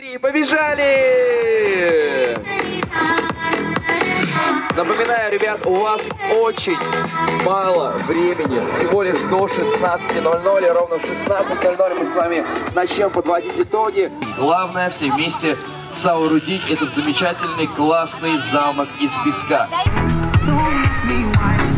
И побежали! Напоминаю, ребят, у вас очень мало времени, всего лишь до 16:00, и ровно в 16:00 мы с вами начнем подводить итоги. Главное, все вместе соорудить этот замечательный, классный замок из песка.